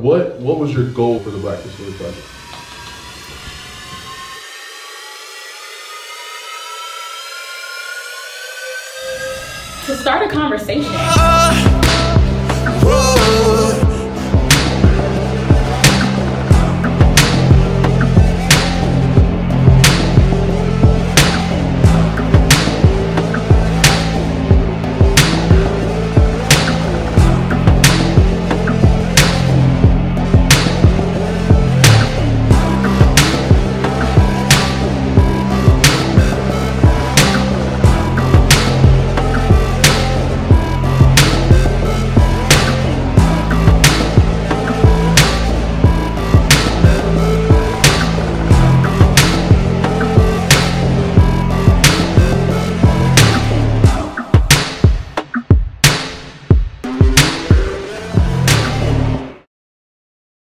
what was your goal for the Black History Project? To start a conversation.